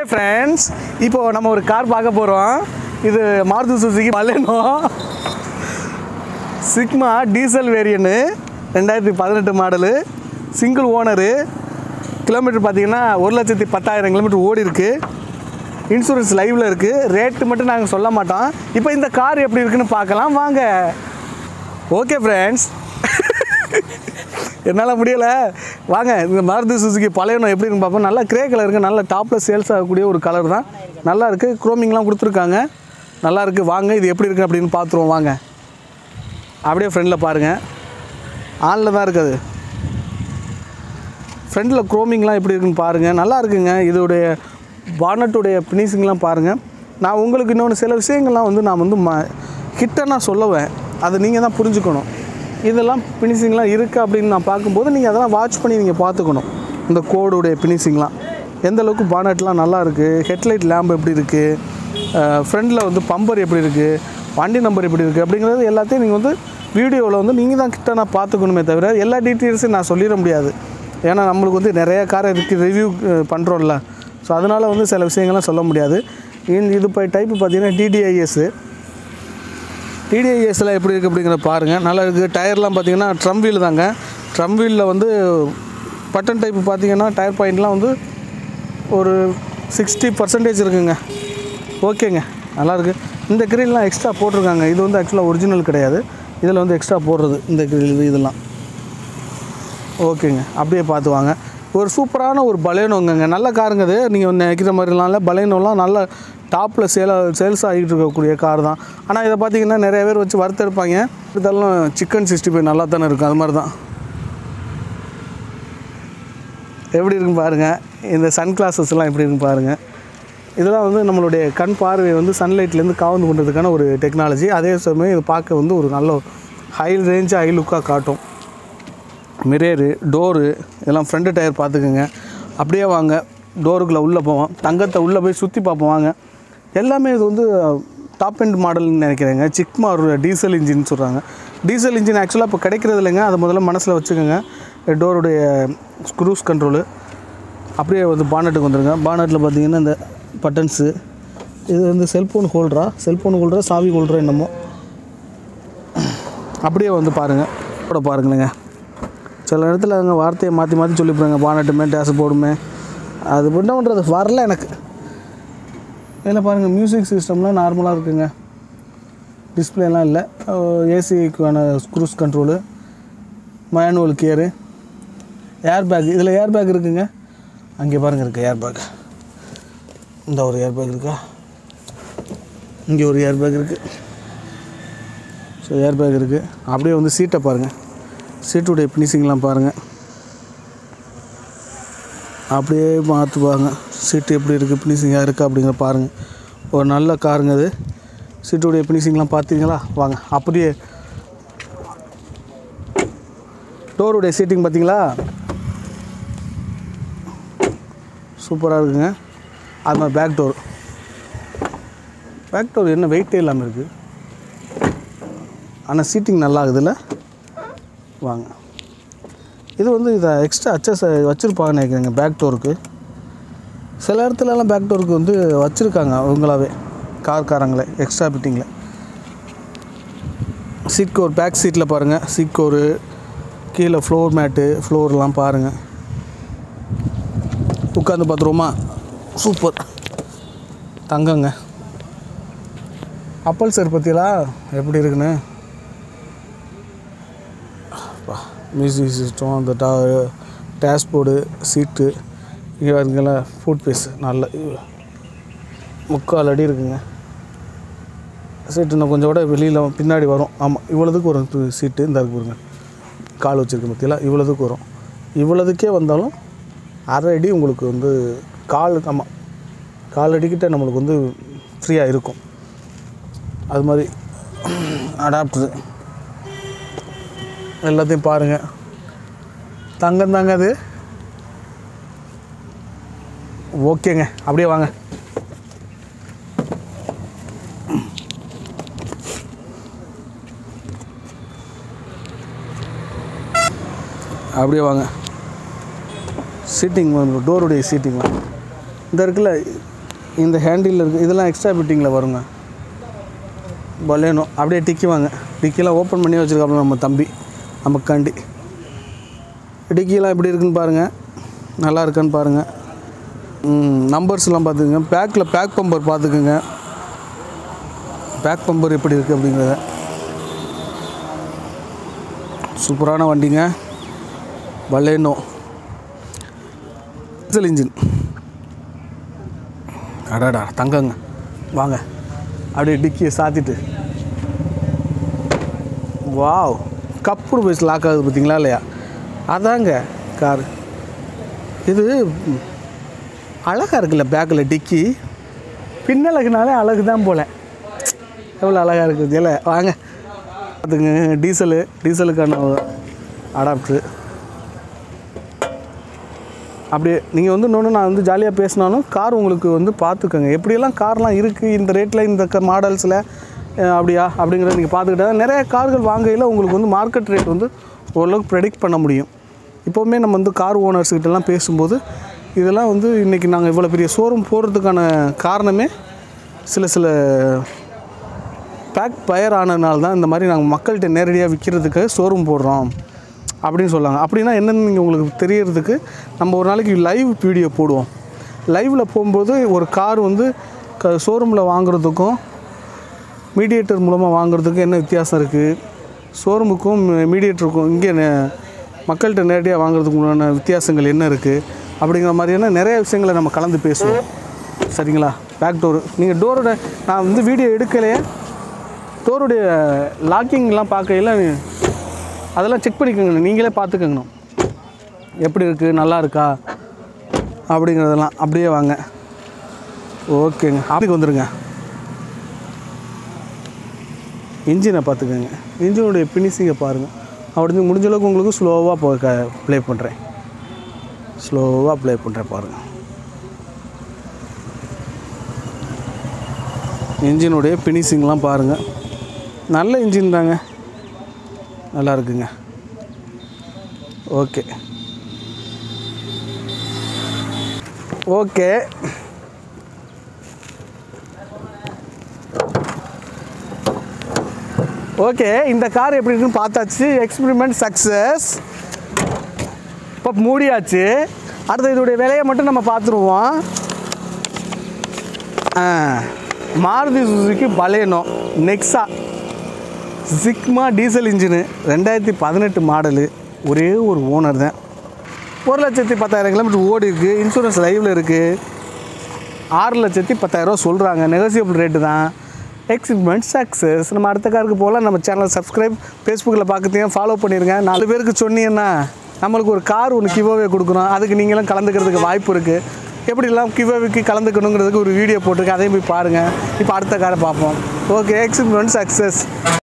Friends, இப்போ நம்ம ஒரு கார் பார்க்க போகிறோம். இது Maruti Suzuki Baleno Sigma diesel variant 2018 model, single owner. Kilometre பார்த்தீங்கன்னா 1,10,000 கிலோமீட்டர் ஓடி இருக்குது. இன்சூரன்ஸ் லைவில் இருக்குது. ரேட்டு மட்டும் நாங்கள் சொல்ல மாட்டோம். இப்போ இந்த கார் எப்படி இருக்குன்னு பார்க்கலாம் வாங்க. ஓகே ஃப்ரெண்ட்ஸ், என்னால் முடியலை, வாங்க இந்த மாருதி சுசுகி பலேனோ எப்படி இருக்குன்னு பார்ப்போம். நல்லா கிரே கலருக்கு, நல்ல டாப்பில் சேல்ஸ் ஆகக்கூடிய ஒரு கலர் தான். நல்லா இருக்குது, குரோமிங்லாம் கொடுத்துருக்காங்க, நல்லா இருக்குது. வாங்க இது எப்படி இருக்குது அப்படின்னு பார்த்துருவோம் வாங்க. அப்படியே ஃப்ரெண்டில் பாருங்கள், ஆனில் தான் இருக்குது. ஃப்ரெண்டில் குரோமிங்லாம் எப்படி இருக்குன்னு பாருங்கள், நல்லா இருக்குங்க. இதோடைய பானட்டுடைய ஃபினிஷிங்லாம் பாருங்கள். நான் உங்களுக்கு இன்னொன்று சில விஷயங்கள்லாம் வந்து நான் வந்து கிட்ட நான் சொல்லுவேன், அதை நீங்கள் தான் புரிஞ்சுக்கணும். இதெல்லாம் ஃபினிஷிங்லாம் இருக்குது அப்படின்னு நான் பார்க்கும்போது நீங்கள் அதெல்லாம் வாட்ச் பண்ணி நீங்கள் பார்த்துக்கணும். இந்த கோடுடைய ஃபினிஷிங்லாம் எந்த அளவுக்கு பானட்லாம் நல்லா இருக்குது, ஹெட்லைட் லேம்ப் எப்படி இருக்குது, ஃப்ரண்டில் வந்து பம்பர் எப்படி இருக்குது, வண்டி நம்பர் எப்படி இருக்குது அப்படிங்கிறது எல்லாத்தையும் நீங்கள் வந்து வீடியோவில் வந்து நீங்கள் தான் கிட்ட நான் பார்த்துக்கணுமே தவிர எல்லா டீட்டெயில்ஸும் நான் சொல்லிட முடியாது. ஏன்னா நம்மளுக்கு வந்து நிறைய காரை ரிவ்யூ பண்ணுறோம்ல, ஸோ அதனால் வந்து சில விஷயங்கள்லாம் சொல்ல முடியாது. இது இப்போ டைப்பு பார்த்தீங்கன்னா டிடிஐஎஸில் எப்படி இருக்குது அப்படிங்கிற பாருங்கள், நல்லா இருக்குது. டயர்லாம் பார்த்தீங்கன்னா ட்ரம் வீல் தாங்க. ட்ரம் வீலில் வந்து பட்டன் டைப்பு பார்த்தீங்கன்னா டயர் பாயிண்ட்லாம் வந்து ஒரு 60% இருக்குங்க. ஓகேங்க, நல்லாயிருக்கு. இந்த கிரில்லாம் எக்ஸ்ட்ரா போட்டிருக்காங்க. இது வந்து ஆக்சுவலாக ஒரிஜினல் கிடையாது, இதில் வந்து எக்ஸ்ட்ரா போடுறது இந்த கிரில் இதெல்லாம். ஓகேங்க, அப்படியே பார்த்து வாங்க. ஒரு சூப்பரான ஒரு பலேனோங்க, நல்ல காருங்க அது. நீங்கள் நினைக்கிற மாதிரிலாம் இல்லை, பலேனோலாம் நல்ல டாப்பில் சேல்ஸ் ஆகிட்டு இருக்கக்கூடிய கார் தான். ஆனால் இதை பார்த்தீங்கன்னா நிறைய பேர் வச்சு வறுத்தெடுப்பாங்க. இதெல்லாம் சிக்கன் 65 நல்லா தானே இருக்கும், அது மாதிரி தான். எப்படி இருக்குன்னு பாருங்கள். இந்த சன் கிளாஸஸ்லாம் எப்படி இருக்குன்னு பாருங்கள். இதெல்லாம் வந்து நம்மளுடைய கண் பார்வையை வந்து சன்லைட்லேருந்து காவந்து பண்ணுறதுக்கான ஒரு டெக்னாலஜி. அதே சமயம் இது பார்க்க வந்து ஒரு நல்ல ஹை ரேஞ்சாக ஹை லுக்காக காட்டும். மிரரு, டோரு இதெல்லாம் ஃப்ரண்ட் டயர் பார்த்துக்குங்க. அப்படியே வாங்க, டோருக்குள்ளே உள்ளே போவோம், தங்கத்தை உள்ளே போய் சுற்றி பார்ப்போம் வாங்க. எல்லாமே இது வந்து டாப் எண்ட் மாடல்னு நினைக்கிறேங்க. சிக்மா டீசல் இன்ஜின் சொல்கிறாங்க. டீசல் இன்ஜின் ஆக்சுவலாக இப்போ கிடைக்கிறது இல்லைங்க, அதை முதல்ல மனசில் வச்சுக்கோங்க. டோருடைய ஸ்க்ரூஸ் கண்ட்ரோலு. அப்படியே வந்து பானட்டுக்கு வந்துடுங்க. பானட்டில் பார்த்தீங்கன்னா இந்த பட்டன்ஸு, இது வந்து செல்ஃபோன் ஹோல்டரா சாவி ஹோல்டரா என்னமோ. அப்படியே வந்து பாருங்கள், கூட பாருங்களேங்க. சில இடத்துல அங்கே வார்த்தையை மாற்றி சொல்லிவிடுறாங்க, பானட்டுமே டேஷ் போர்டுமே. அது என்ன பண்ணுறது வரல எனக்கு. இதில் பாருங்கள், மியூசிக் சிஸ்டம்லாம் நார்மலாக இருக்குங்க, டிஸ்பிளேலாம் இல்லை. ஏசிக்கான screws control, manual gear, air bag. இதில் ஏர் பேக் இருக்குங்க, அங்கே பாருங்கள் இருக்குது ஏர் பேக். இந்த ஒரு ஏர் பேக் இருக்கா, இங்கே ஒரு ஏர் பேக் இருக்குது. ஸோ ஏர் பேக் இருக்குது. அப்படியே வந்து சீட்டை பாருங்கள், சீட்டுடைய ஃபினிஷிங்லாம் பாருங்கள். அப்படியே பார்த்து பாருங்கள், சீட்டு எப்படி இருக்குது, ஃபினிஷிங்காக இருக்கா அப்படிங்கிற பாருங்கள். ஒரு நல்ல காருங்க அது. சீட்டுடைய ஃபினிஷிங்லாம் பார்த்தீங்களா வாங்க. அப்படியே டோருடைய சீட்டிங் பார்த்தீங்களா, சூப்பராக இருக்குங்க. அது மாதிரி பேக் டோர் என்ன வெயிட்டே இல்லாமல் இருக்குது, ஆனால் சீட்டிங் நல்லா இருக்குதுல்ல. வாங்க, இது வந்து இதை எக்ஸ்ட்ரா அச்சஸ் வச்சுருப்பாங்கன்னு நினைக்கிறேங்க பேக் டோருக்கு. சில இடத்துலலாம் பேக் டோருக்கு வந்து வச்சுருக்காங்க அவங்களாவே, காரங்களே எக்ஸ்ட்ரா ஃபிட்டிங்கில். சீட் கவர் பேக் சீட்டில் பாருங்கள், சீட் கவரு, கீழே ஃப்ளோர் மேட்டு, ஃப்ளோர்லாம் பாருங்கள். உட்காந்து பார்த்துருவோமா, சூப்பர் தங்கங்க. அப்பல் சார் பற்றியெல்லாம் எப்படி இருக்குன்னு. மியூசிக் சிஸ்டம், அந்த டேஷ்போர்டு, சீட்டு, இங்கே இருக்குங்கள ஃபுட் பேஸ் நல்ல 3/4 அடி இருக்குங்க. சீட்டு இன்னும் கொஞ்சம் கூட வெளியில் பின்னாடி வரும். ஆமாம், இவ்வளோதுக்கு வரும் சீட்டு. இந்த இருக்கு பாருங்க, கால் வச்சுருக்க மத்தியில் இவ்வளோதுக்கு வரும். இவ்வளோதுக்கே வந்தாலும் 1/2 அடி உங்களுக்கு வந்து கால் அடிக்கிட்ட நம்மளுக்கு வந்து ஃப்ரீயாக இருக்கும். அது மாதிரி அடாப்டரு எல்லாத்தையும் பாருங்கள், தங்கம் தாங்க அது. ஓகேங்க, அப்படியே வாங்க. அப்படியே வாங்க. சீட்டிங் டோருடைய சீட்டிங்லாம் இந்த இருக்குல்ல, இந்த ஹேண்டில் இருக்குது, இதெல்லாம் எக்ஸ்ட்ரா ஃபிட்டிங்கில் வருங்க. பலேனோ அப்படியே டிக்கி வாங்க, டிக்கிலாம் ஓப்பன் பண்ணி வச்சுருக்காப்புல நம்ம தம்பி நமக்காண்டி. டிக்கிலாம் எப்படி இருக்குன்னு பாருங்கள், நல்லா இருக்கான்னு பாருங்கள். நம்பர்ஸ்லாம் பார்த்துக்குங்க. பேக்கில் பேக் பம்பர் பார்த்துக்குங்க, பேக் பம்பர் எப்படி இருக்குது அப்படிங்கிறத. சூப்பரான வண்டிங்க பலேனோ டீசல் இன்ஜின். அடாடா தங்கங்க, வாங்க அப்படியே டிக்கியை சாத்திட்டு. வாவ், கப்புடு போய் லாக் ஆகுது பார்த்தீங்களா இல்லையா? அதாங்க கார். இது அழகாக இருக்குல்ல, பேக்கில் டிக்கி பின்னழகுனாலே அழகு தான் போல். எவ்வளோ அழகாக இருக்குது இல்லை? வாங்க பார்த்துங்க. டீசலுக்கான அடாப்டரு. அப்படியே நீங்கள் வந்து இன்னொன்று நான் வந்து ஜாலியாக பேசினாலும் கார் உங்களுக்கு வந்து பார்த்துக்கோங்க, எப்படியெல்லாம் கார்லாம் இருக்குது இந்த ரேட்டில் இந்த மாடல்ஸில் அப்படியா அப்படிங்கிறத நீங்கள் பார்த்துக்கிட்டா நிறைய கார்கள் வாங்கையில் உங்களுக்கு வந்து மார்க்கெட் ரேட் வந்து ஓரளவுக்கு ப்ரெடிக்ட் பண்ண முடியும். இப்போவுமே நம்ம வந்து கார் ஓனர்ஸ்கிட்டலாம் பேசும்போது இதெல்லாம் வந்து இன்றைக்கி நாங்கள் இவ்வளோ பெரிய ஷோரூம் போடுறதுக்கான காரணமே சில பேக் பயர் ஆனதுனால தான் இந்த மாதிரி நாங்கள் மக்கள்கிட்ட நேரடியாக விற்கிறதுக்கு ஷோரூம் போடுறோம் அப்படின்னு சொல்லாங்க. அப்படின்னா என்னென்னு நீங்கள் உங்களுக்கு தெரியறதுக்கு நம்ம ஒரு நாளைக்கு லைவ் வீடியோ போடுவோம். லைவில் போகும்போது ஒரு கார் வந்து ஷோரூமில் வாங்குறதுக்கும் மீடியேட்டர் மூலமாக வாங்குறதுக்கும் என்ன வித்தியாசம் இருக்குது, ஷோரூமுக்கும் மீடியேட்டருக்கும் இங்கே மக்கள்கிட்ட நேரடியாக வாங்குறதுக்கு உண்டான வித்தியாசங்கள் என்ன இருக்குது அப்படிங்கிற மாதிரியான நிறைய விஷயங்களை நம்ம கலந்து பேசுவோம். சரிங்களா? பேக் டோரு நீங்கள் டோரோட நான் வந்து வீடியோ எடுக்கலையே, டோருடைய லாக்கிங்லாம் பார்க்கையில் அதெல்லாம் செக் பண்ணிக்கோங்க, நீங்களே பார்த்துக்கணும் எப்படி இருக்குது, நல்லா இருக்கா அப்படிங்கிறதெல்லாம். அப்படியே வாங்க, ஓகேங்க. அப்படிக்கு வந்துடுங்க. இன்ஜினை பார்த்துக்கோங்க, இன்ஜினுடைய ஃபினிஷிங்கை பாருங்கள். அப்படி முடிஞ்ச அளவுக்கு உங்களுக்கு ஸ்லோவாக ப்ளே பண்ணுறேன், ஸ்லோவாக ப்ளே பண்ணுறேன் பாருங்கள். இன்ஜினுடைய ஃபினிஷிங்லாம் பாருங்கள், நல்ல இன்ஜின் தாங்க, நல்லா இருக்குங்க. ஓகே ஓகே ஓகே இந்த கார் எப்படி இருக்குன்னு பார்த்தாச்சு. Experiment success. இப்போ மூடியாச்சு. அடுத்து இதோடைய விலையை மட்டும் நம்ம பார்த்துருவோம். Maruti Suzuki Baleno Nexa Sigma diesel engine 2018 model, ஒரே ஒரு ஓனர் தான். 1,10,000 கிலோமீட்டர் ஓடி இருக்குது, இன்சூரன்ஸ் லைவில் இருக்குது. 6,10,000 சொல்கிறாங்க, நெகோசியபிள் ரேட்டு தான். Experiment success. நம்ம அடுத்த காருக்கு போகலாம். நம்ம சேனலை சப்ஸ்கிரைப், ஃபேஸ்புக்கில் பார்க்குறதையும் ஃபாலோ பண்ணிடுங்க. 4 பேருக்கு சொன்னீங்கன்னா நம்மளுக்கு ஒரு கார் ஒன்று கிவ்அவே கொடுக்குறோம், அதுக்கு நீங்களும் கலந்துக்கிறதுக்கு வாய்ப்பு இருக்குது. எப்படிலாம் கிவ்அவேக்கு கலந்துக்கணுங்கிறதுக்கு ஒரு வீடியோ போட்டிருக்கேன், அதையும் போய் பாருங்கள். இப்போ அடுத்த காரை பார்ப்போம். Okay, experiment success.